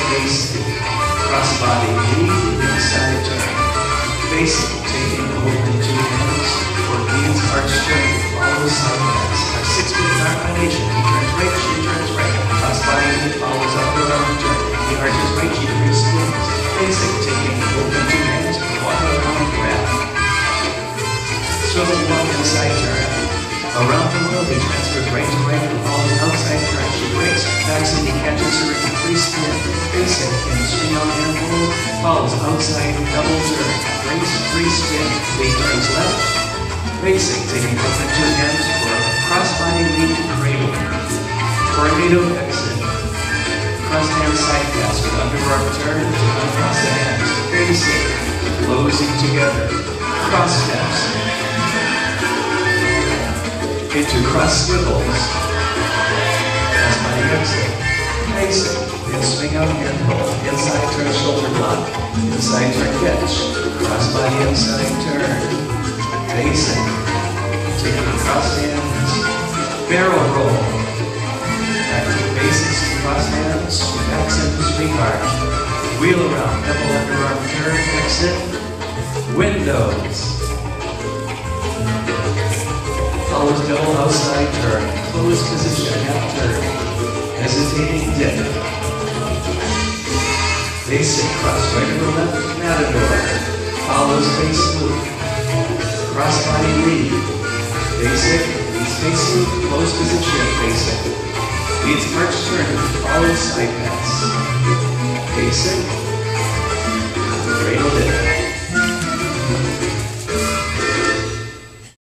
basic. Crossbody lead, inside turn. Basic, taking hold in two hands. Orleans arch turn, follows side pass. A 6-beat combination, he turns right, she turns right. Crossbody lead follows up the arm turn. He arches right, she spins. Basic, taking hold in two hands. One around grab. Swivel one inside turn. Around the world, he transfers right to right and follows outside turn. She breaks, backs and he catches her in free spin. Basic, in swing out and hold, follows outside, double turn. Breaks, free spin, lead turns left. Basic, taking both in two hands for a crossbody lead to cradle. Tornado exit. Cross hand side pass with underarm turn to uncross the hands. Basic, closing together. Cross steps. Into cross swivels. Crossbody exit. Basic, then swing out hand hold. Inside turn shoulder block. Inside turn catch. Crossbody inside turn. Basic. Taking cross hands. Barrel roll. Active basics to cross hands. Backs into sweetheart. Wheel around. Double underarm turn. Exit. Windows. Follows double outside turn, closed position, half turn, hesitating dip. Basic, cross right to the left, matador, follows face loop, crossbody lead. Basic, leads face loop, closed position, basic. Leads arch turn, follows side pass. Basic, cradle dip.